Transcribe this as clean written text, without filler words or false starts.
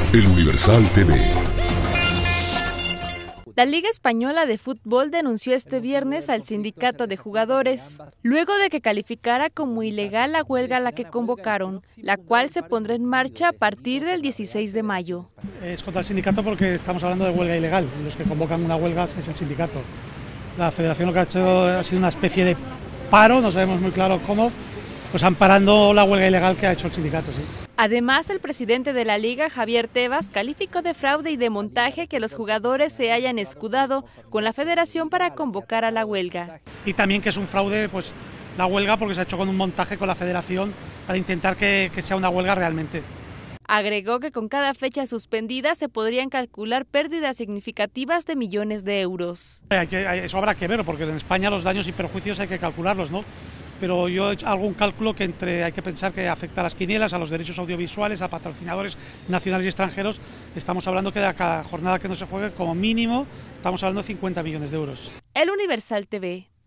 El Universal TV. La Liga Española de Fútbol denunció este viernes al sindicato de jugadores, luego de que calificara como ilegal la huelga a la que convocaron, la cual se pondrá en marcha a partir del 16 de mayo. Es contra el sindicato porque estamos hablando de huelga ilegal, y los que convocan una huelga es el sindicato. La federación lo que ha hecho ha sido una especie de paro, no sabemos muy claro cómo, pues amparando la huelga ilegal que ha hecho el sindicato, sí. Además, el presidente de la Liga, Javier Tebas, calificó de fraude y de montaje que los jugadores se hayan escudado con la federación para convocar a la huelga. Y también que es un fraude, pues, la huelga porque se ha hecho con un montaje con la federación para intentar que sea una huelga realmente. Agregó que con cada fecha suspendida se podrían calcular pérdidas significativas de millones de euros. Eso habrá que ver, porque en España los daños y perjuicios hay que calcularlos, ¿no? Pero yo he hecho algún cálculo que hay que pensar que afecta a las quinielas, a los derechos audiovisuales, a patrocinadores nacionales y extranjeros. Estamos hablando que de cada jornada que no se juegue, como mínimo, estamos hablando de 50 millones de euros. El Universal TV.